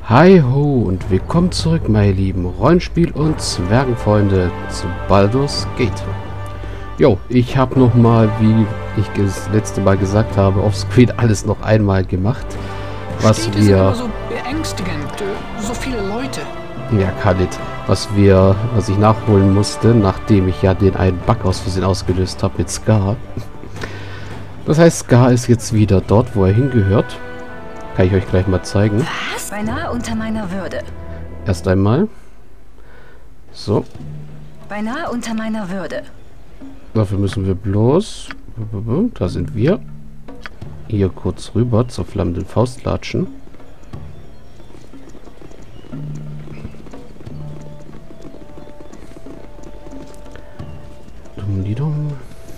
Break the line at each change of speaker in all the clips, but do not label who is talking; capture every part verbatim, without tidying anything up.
Hi ho und willkommen zurück, meine lieben Rollenspiel- und Zwergenfreunde zu Baldur's Gate. Jo, ich habe nochmal, wie ich das letzte Mal gesagt habe, offscreen alles noch einmal gemacht, was
Steht
wir...
immer so beängstigend, so viele Leute.
Ja, Khalid, was wir, was ich nachholen musste, nachdem ich ja den einen Bug aus Versehen ausgelöst habe mit Scar. Das heißt, Scar ist jetzt wieder dort, wo er hingehört. Kann ich euch gleich mal zeigen.
Was? Beinahe unter meiner Würde.
Erst einmal. So.
Beinahe unter meiner Würde.
Dafür müssen wir bloß... Da sind wir. Hier kurz rüber zur flammenden Faust latschen. Dumm-di-dumm.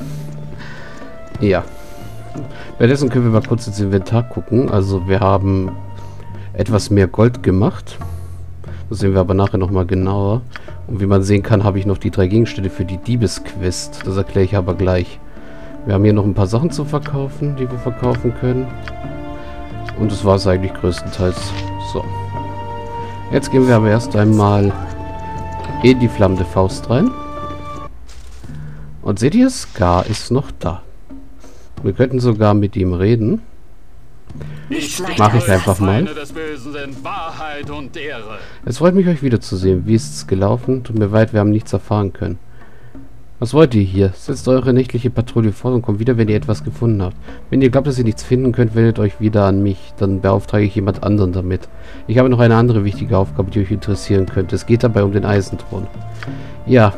Ja. Währenddessen können wir mal kurz ins Inventar gucken. Also wir haben etwas mehr Gold gemacht. Das sehen wir aber nachher nochmal genauer. Und wie man sehen kann, habe ich noch die drei Gegenstände für die Diebesquest. Das erkläre ich aber gleich. Wir haben hier noch ein paar Sachen zu verkaufen, die wir verkaufen können. Und das war es eigentlich größtenteils. So. Jetzt gehen wir aber erst einmal in die flammende Faust rein. Und seht ihr, Scar ist noch da. Wir könnten sogar mit ihm reden. Mache ich einfach mal. Es freut mich, euch wiederzusehen. Wie ist es gelaufen? Tut mir leid, wir haben nichts erfahren können. Was wollt ihr hier? Setzt eure nächtliche Patrouille fort und kommt wieder, wenn ihr etwas gefunden habt. Wenn ihr glaubt, dass ihr nichts finden könnt, wendet euch wieder an mich. Dann beauftrage ich jemand anderen damit. Ich habe noch eine andere wichtige Aufgabe, die euch interessieren könnte. Es geht dabei um den Eisenthron. Ja.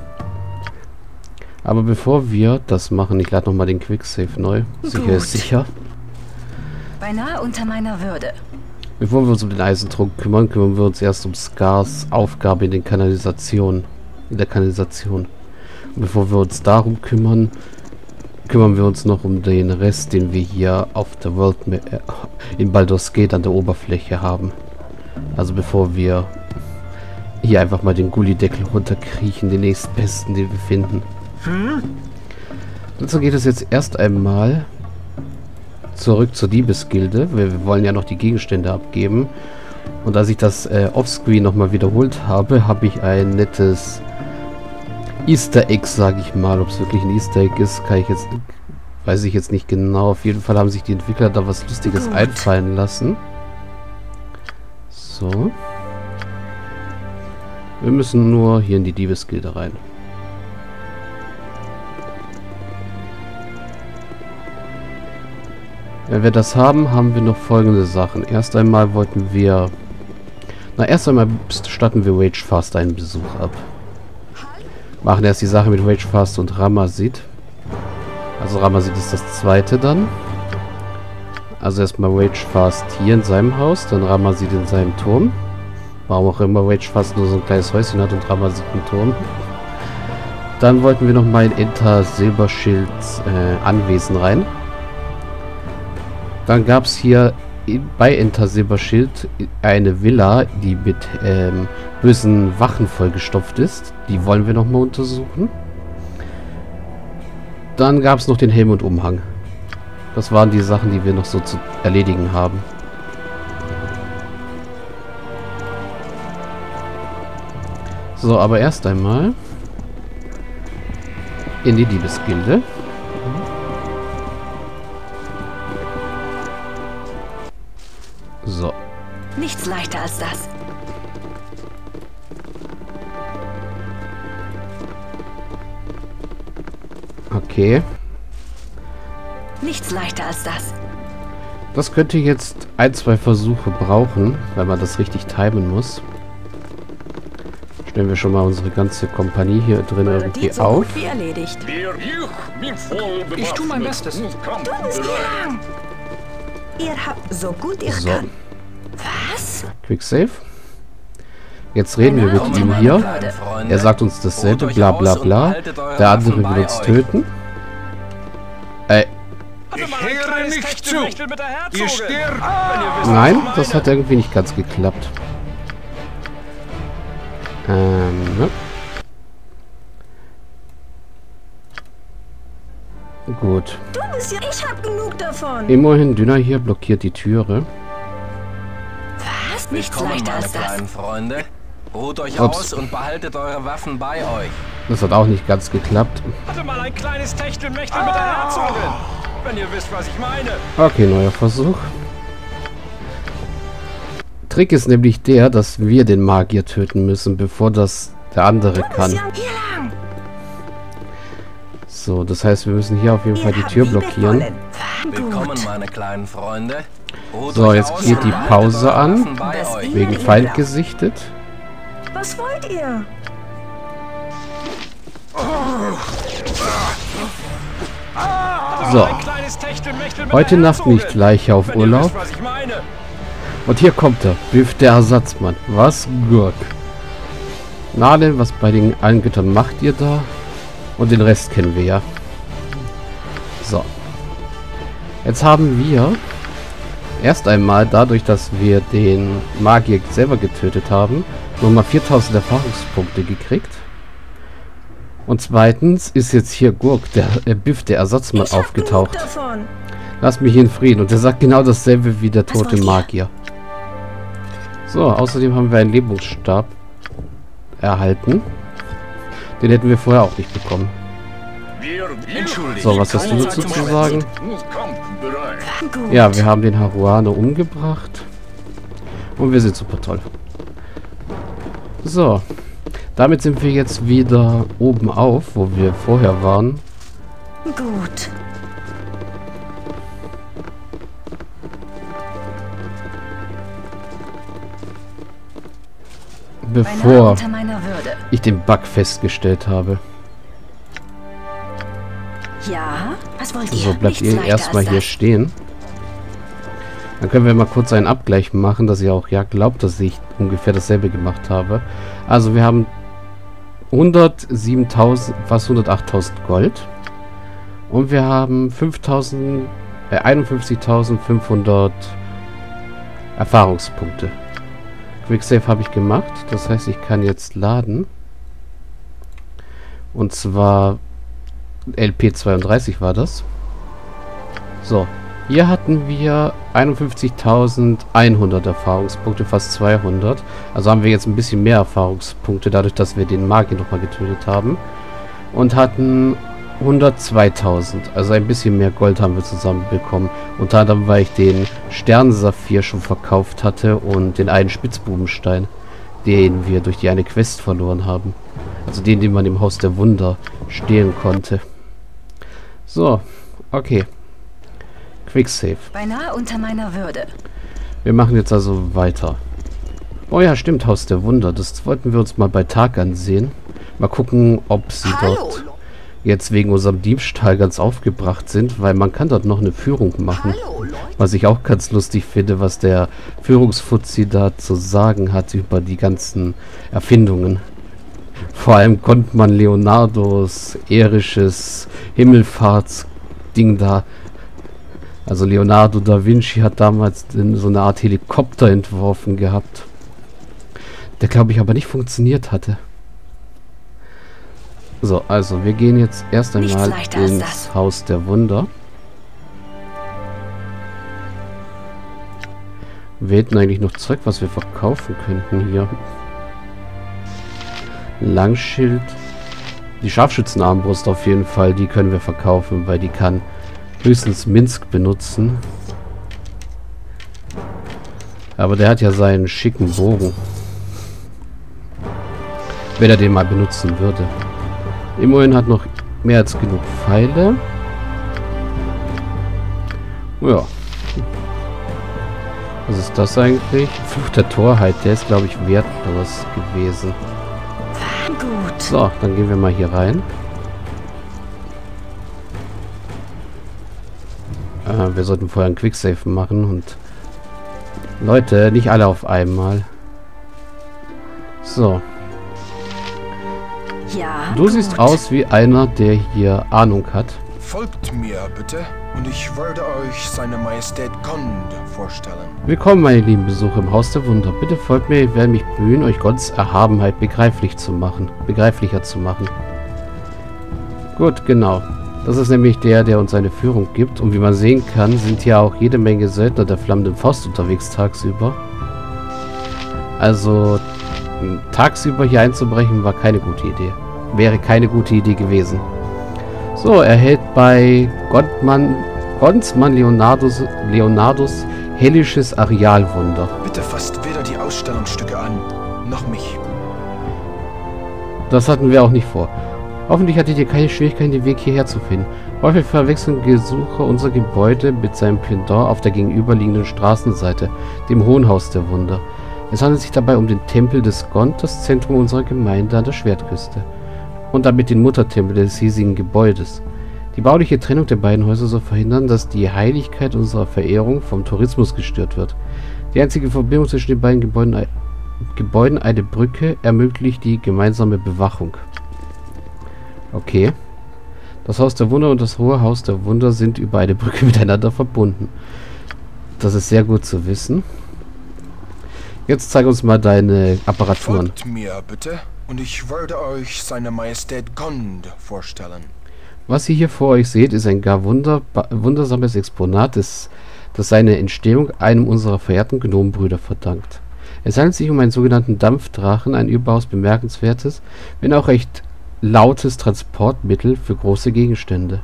Aber bevor wir das machen, ich lade nochmal den Quicksave neu. Sicher ist sicher.
Beinahe unter meiner Würde.
Bevor wir uns um den Eisenthron kümmern, kümmern wir uns erst um Scars Aufgabe in den Kanalisationen. In der Kanalisation. Und bevor wir uns darum kümmern, kümmern wir uns noch um den Rest, den wir hier auf der World äh, in Baldur's Gate an der Oberfläche haben. Also bevor wir hier einfach mal den Gullideckel runterkriechen, den nächstbesten, den wir finden. Hm? Dazu geht es jetzt erst einmal zurück zur Diebesgilde. Wir, wir wollen ja noch die Gegenstände abgeben. Und als ich das äh, Offscreen nochmal wiederholt habe, habe ich ein nettes Easter Egg, sage ich mal. Ob es wirklich ein Easter Egg ist, kann ich jetzt, weiß ich jetzt nicht genau. Auf jeden Fall haben sich die Entwickler da was Lustiges Gut. einfallen lassen. So. Wir müssen nur hier in die Diebesgilde rein. Wenn wir das haben, haben wir noch folgende Sachen. Erst einmal wollten wir... Na, erst einmal statten wir Ragefast einen Besuch ab. Machen erst die Sache mit Ragefast und Ramazid. Also Ramazid ist das zweite dann. Also erstmal Ragefast hier in seinem Haus, dann Ramazid in seinem Turm. Warum auch immer Ragefast nur so ein kleines Häuschen hat und Ramazid einen Turm. Dann wollten wir noch mal in Enter Silberschilds äh, Anwesen rein. Dann gab es hier bei Enter Silberschild eine Villa, die mit ähm, bösen Wachen vollgestopft ist. Die wollen wir nochmal untersuchen. Dann gab es noch den Helm und Umhang. Das waren die Sachen, die wir noch so zu erledigen haben. So, aber erst einmal in die Diebesgilde. So.
Nichts leichter als das.
Okay.
Nichts leichter als das.
Das könnte jetzt ein, zwei Versuche brauchen, weil man das richtig timen muss. Stellen wir schon mal unsere ganze Kompanie hier drin irgendwie
so
auf.
Gut wie erledigt.
Ich tue mein Bestes.
Du bist lang. Ihr habt so gut ihr
So.
kann. Was?
Quick Save. Jetzt reden wir mit ihm hier. Er sagt uns dasselbe, bla bla bla. Der andere will uns töten. Ey.
Ich höre nicht zu. Ihr stirbt.
Nein, das hat irgendwie nicht ganz geklappt. Ähm, ne? Gut.
Du bist ja... Ich hab genug davon.
Immerhin Dünner hier blockiert die Türe.
Was? fast nichts
Willkommen,
leichter
meine
als das.
kleinen Freunde. Ruht euch
Ups.
aus und behaltet eure Waffen bei euch.
Das hat auch nicht ganz geklappt.
Hatte mal ein kleines Techtelmechtel mit der Herzogin. Wenn ihr wisst, was ich meine.
Okay, neuer Versuch. Trick ist nämlich der, dass wir den Magier töten müssen, bevor das der andere kann.
Hier lang.
So, das heißt, wir müssen hier auf jeden Fall die Tür blockieren.
Willkommen,
Gut.
meine kleinen Freunde. Ruht
So,
euch
jetzt
aus
geht
und
die
behaltet
Pause
eure
an.
Waffen bei
Das
euch.
Wegen Feind gesichtet.
Was wollt ihr?
So,
Ein kleines Techtelmechtel mit
heute
der
Nacht
Herzogin.
nicht Leiche auf
Wenn ihr
Urlaub.
wisst, was ich meine.
Und hier kommt er. Biff der Ersatzmann. Was Gurk. Na denn, was bei den Angütern macht ihr da? Und den Rest kennen wir ja. So. Jetzt haben wir erst einmal, dadurch, dass wir den Magier selber getötet haben, nochmal viertausend Erfahrungspunkte gekriegt. Und zweitens ist jetzt hier Gurk, der äh, Biff, der Ersatzmann,
Ich hab
aufgetaucht.
genug davon.
Lass mich in Frieden. Und der sagt genau dasselbe wie der
Was
tote
wollt ihr?
Magier. So, außerdem haben wir einen Lebungsstab erhalten. Den hätten wir vorher auch nicht bekommen.
Entschuldigt.
So, was hast du
Keine
dazu
Zeit
zu
zum
sagen?
Gut.
Ja, wir haben den Haruano umgebracht. Und wir sind super toll. So. Damit sind wir jetzt wieder oben auf, wo wir vorher waren.
Gut. Beinahe
Bevor
unter meiner Würde.
ich den Bug festgestellt habe.
Ja, was wollt ihr?
So, bleibt
Nichts
ihr
leichter
erstmal
als
hier
das.
stehen. Dann können wir mal kurz einen Abgleich machen, dass ihr auch ja glaubt, dass ich ungefähr dasselbe gemacht habe. Also wir haben hundertsiebentausend, fast hundertachttausend Gold. Und wir haben fünftausend, äh, einundfünfzigtausendfünfhundert Erfahrungspunkte. Quicksave habe ich gemacht. Das heißt, ich kann jetzt laden. Und zwar L P zweiunddreißig war das. So. Hier hatten wir einundfünfzigtausendeinhundert Erfahrungspunkte, fast zweihundert. Also haben wir jetzt ein bisschen mehr Erfahrungspunkte, dadurch, dass wir den Magier nochmal getötet haben. Und hatten hundertzweitausend. Also ein bisschen mehr Gold haben wir zusammenbekommen. Unter anderem, weil ich den Sternsaphir schon verkauft hatte und den einen Spitzbubenstein, den wir durch die eine Quest verloren haben. Also den, den man im Haus der Wunder stehlen konnte. So, okay. Quicksave.
Beinahe unter meiner Würde.
Wir machen jetzt also weiter. Oh ja, stimmt, Haus der Wunder. Das wollten wir uns mal bei Tag ansehen. Mal gucken, ob sie dort jetzt wegen unserem Diebstahl ganz aufgebracht sind, weil man kann dort noch eine Führung machen. Was ich auch ganz lustig finde, was der Führungsfuzzi da zu sagen hat über die ganzen Erfindungen. Vor allem konnte man Leonardos erisches Himmelfahrtsding da. Also Leonardo da Vinci hat damals so eine Art Helikopter entworfen gehabt. Der, glaube ich, aber nicht funktioniert hatte. So, also wir gehen jetzt erst
Nichts
einmal
leichter als
ins
das.
Haus der Wunder. Wir hätten eigentlich noch Zeug, was wir verkaufen könnten hier. Langschild. Die Scharfschützenarmbrust auf jeden Fall, die können wir verkaufen, weil die kann höchstens Minsk benutzen. Aber der hat ja seinen schicken Bogen. Wenn er den mal benutzen würde. Immerhin hat noch mehr als genug Pfeile. Ja. Was ist das eigentlich? Fluch der Torheit. Der ist, glaube ich, wertlos gewesen.
Gut.
So, dann gehen wir mal hier rein. Äh, wir sollten vorher einen Quicksave machen und... Leute, nicht alle auf einmal. So.
Ja,
Du siehst
gut.
aus wie einer, der hier Ahnung hat.
Folgt mir bitte und ich werde euch seine Majestät Kond vorstellen.
Willkommen, meine lieben Besucher im Haus der Wunder. Bitte folgt mir, ich werde mich bemühen, euch Gottes Erhabenheit begreiflich zu machen. Begreiflicher zu machen. Gut, genau. Das ist nämlich der, der uns eine Führung gibt. Und wie man sehen kann, sind hier auch jede Menge Söldner der flammenden Faust unterwegs tagsüber. Also tagsüber hier einzubrechen war keine gute Idee. Wäre keine gute Idee gewesen. So, er hält bei Gottmann, Gonsmann Leonardus, Leonardus hellisches Arealwunder.
Bitte fasst weder die Ausstellungsstücke an, noch mich.
Das hatten wir auch nicht vor. Hoffentlich hattet ihr keine Schwierigkeiten, den Weg hierher zu finden. Häufig verwechseln Besucher unser Gebäude mit seinem Pendant auf der gegenüberliegenden Straßenseite, dem Hohen Haus der Wunder. Es handelt sich dabei um den Tempel des Gond, das Zentrum unserer Gemeinde an der Schwertküste. Und damit den Muttertempel des hiesigen Gebäudes. Die bauliche Trennung der beiden Häuser soll verhindern, dass die Heiligkeit unserer Verehrung vom Tourismus gestört wird. Die einzige Verbindung zwischen den beiden Gebäuden, Gebäuden, eine Brücke, ermöglicht die gemeinsame Bewachung. Okay. Das Haus der Wunder und das Hohe Haus der Wunder sind über eine Brücke miteinander verbunden. Das ist sehr gut zu wissen. Jetzt zeig uns mal deine Apparaturen.
Folgt mir bitte, und ich werde euch seine Majestät Gond vorstellen.
Was ihr hier vor euch seht, ist ein gar wunder wundersames Exponat, das, das seine Entstehung einem unserer verehrten Gnomenbrüder verdankt. Es handelt sich um einen sogenannten Dampfdrachen, ein überaus bemerkenswertes, wenn auch recht lautes Transportmittel für große Gegenstände.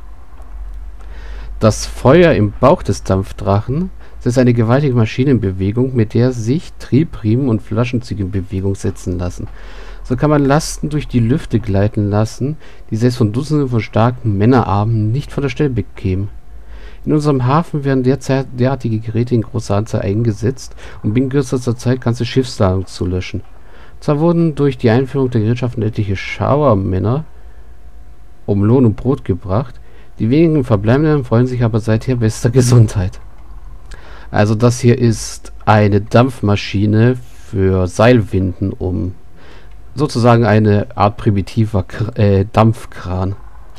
Das Feuer im Bauch des Dampfdrachen ist eine gewaltige Maschine in Bewegung, mit der sich Triebriemen und Flaschenzüge in Bewegung setzen lassen. So kann man Lasten durch die Lüfte gleiten lassen, die selbst von Dutzenden von starken Männerarmen nicht von der Stelle bekämen. In unserem Hafen werden derzeit derartige Geräte in großer Anzahl eingesetzt, um binnen kürzester Zeit ganze Schiffsladungen zu löschen. Zwar wurden durch die Einführung der Gerätschaften etliche Schauermänner um Lohn und Brot gebracht, die wenigen Verbleibenden freuen sich aber seither bester Gesundheit. Also das hier ist eine Dampfmaschine für Seilwinden, um sozusagen eine Art primitiver Kr äh, Dampfkran.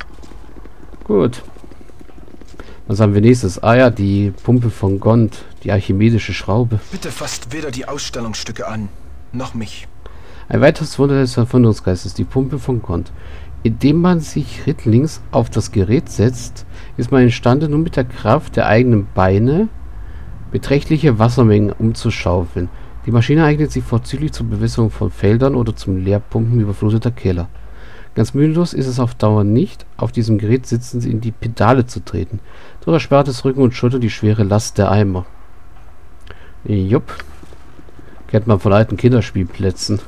Gut. Was haben wir nächstes? Ah ja, die Pumpe von Gond, die archimedische Schraube.
Bitte fasst weder die Ausstellungsstücke an, noch mich.
Ein weiteres Wunder des Erfindungsgeistes, die Pumpe von Gond. Indem man sich rittlings auf das Gerät setzt, ist man imstande, nur mit der Kraft der eigenen Beine beträchtliche Wassermengen umzuschaufeln. Die Maschine eignet sich vorzüglich zur Bewässerung von Feldern oder zum Leerpumpen überfluteter Keller. Ganz mühelos ist es auf Dauer nicht, auf diesem Gerät sitzend in die Pedale zu treten. Doch erspart es Rücken und Schulter die schwere Last der Eimer. Jupp. Kennt man von alten Kinderspielplätzen.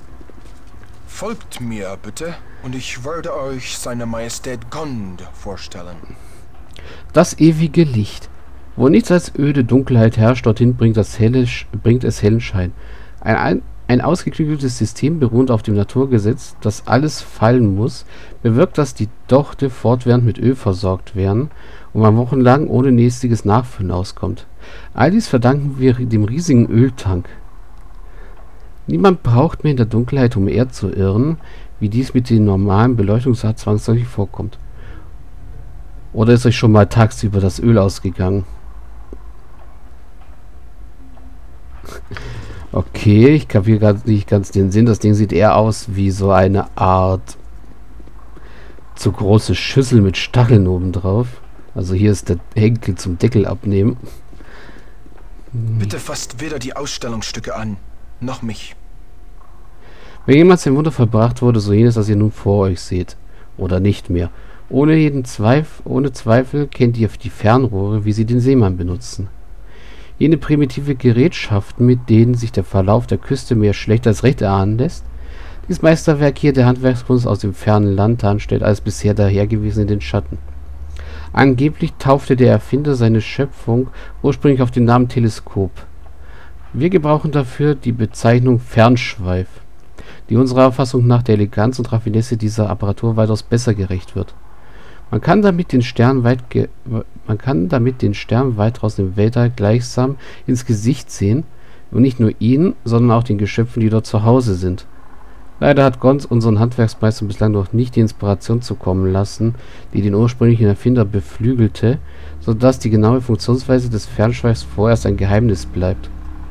Folgt mir bitte, und ich werde euch seine Majestät Gond vorstellen.
Das ewige Licht. Wo nichts als öde Dunkelheit herrscht, dorthin bringt, das helle, bringt es hellen Schein. Ein, ein, ein ausgeklügeltes System, beruhend auf dem Naturgesetz, dass alles fallen muss, bewirkt, dass die Dochte fortwährend mit Öl versorgt werden und man wochenlang ohne nächstiges Nachfüllen auskommt. All dies verdanken wir dem riesigen Öltank. Niemand braucht mehr in der Dunkelheit umher zu irren, wie dies mit den normalen Beleuchtungsart zwangsläufig vorkommt. Oder ist euch schon mal tagsüber das Öl ausgegangen? Okay, ich kapiere gerade nicht ganz den Sinn. Das Ding sieht eher aus wie so eine Art zu große Schüssel mit Stacheln oben drauf. Also hier ist der Henkel zum Deckel abnehmen.
Bitte fasst weder die Ausstellungsstücke an, noch mich.
Wenn jemals ein Wunder vollbracht wurde, so jenes, das ihr nun vor euch seht. Oder nicht mehr. Ohne jeden Zweifel, ohne Zweifel kennt ihr die Fernrohre, wie sie den Seemann benutzen. Jene primitive Gerätschaften, mit denen sich der Verlauf der Küste mehr schlecht als recht erahnen lässt. Dieses Meisterwerk hier der Handwerkskunst aus dem fernen Land stellt alles bisher dahergewiesen in den Schatten. Angeblich taufte der Erfinder seine Schöpfung ursprünglich auf den Namen Teleskop. Wir gebrauchen dafür die Bezeichnung Fernschweif, die unserer Auffassung nach der Eleganz und Raffinesse dieser Apparatur weitaus besser gerecht wird. Man kann damit den Stern weit ge man kann damit den Stern weit draußen im Weltall gleichsam ins Gesicht sehen und nicht nur ihn, sondern auch den Geschöpfen, die dort zu Hause sind. Leider hat Gons unseren Handwerksmeister bislang noch nicht die Inspiration zukommen lassen, die den ursprünglichen Erfinder beflügelte, sodass die genaue Funktionsweise des Fernschweifs vorerst ein Geheimnis bleibt.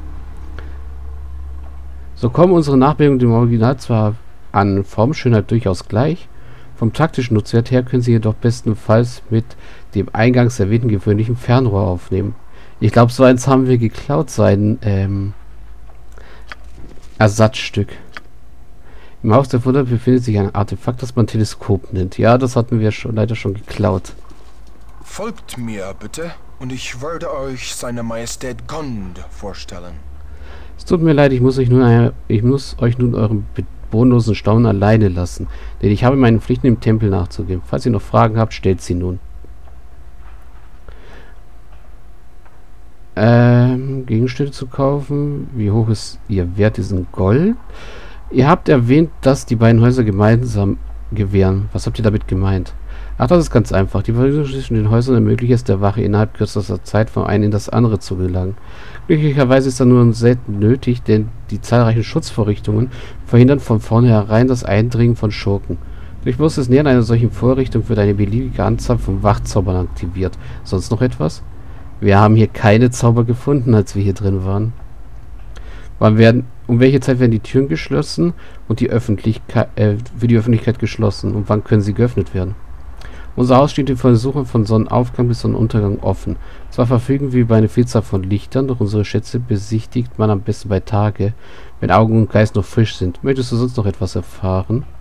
So kommen unsere Nachbildungen dem Original zwar an Formschönheit durchaus gleich, vom taktischen Nutzwert her können sie jedoch bestenfalls mit dem eingangs erwähnten gewöhnlichen Fernrohr aufnehmen. Ich glaube, so eins haben wir geklaut, sein, ähm, Ersatzstück. Im Haus der Wunder befindet sich ein Artefakt, das man Teleskop nennt. Ja, das hatten wir schon, leider schon geklaut.
Folgt mir bitte, und ich werde euch seine Majestät Gond vorstellen.
Es tut mir leid, ich muss euch nun, ich muss euch nun euren bodenlosen Staunen alleine lassen, denn ich habe meinen Pflichten im Tempel nachzugeben. Falls ihr noch Fragen habt, stellt sie nun. Ähm, Gegenstände zu kaufen. Wie hoch ist ihr Wert? Diesen Gold? Ihr habt erwähnt, dass die beiden Häuser gemeinsam gewähren. Was habt ihr damit gemeint? Ach, das ist ganz einfach. Die Verbindung zwischen den Häusern ermöglicht es der Wache innerhalb kürzester Zeit von einem in das andere zu gelangen. Glücklicherweise ist das nur selten nötig, denn die zahlreichen Schutzvorrichtungen verhindern von vornherein das Eindringen von Schurken. Durch bloßes Nähern einer solchen Vorrichtung wird eine beliebige Anzahl von Wachzaubern aktiviert. Sonst noch etwas? Wir haben hier keine Zauber gefunden, als wir hier drin waren. Wann werden, um welche Zeit werden die Türen geschlossen und die Öffentlichkeit, äh, für die Öffentlichkeit geschlossen? Und wann können sie geöffnet werden? Unser Haus steht den Versuchen von Sonnenaufgang bis Sonnenuntergang offen. Zwar verfügen wir über eine Vielzahl von Lichtern, doch unsere Schätze besichtigt man am besten bei Tage, wenn Augen und Geist noch frisch sind. Möchtest du sonst noch etwas erfahren?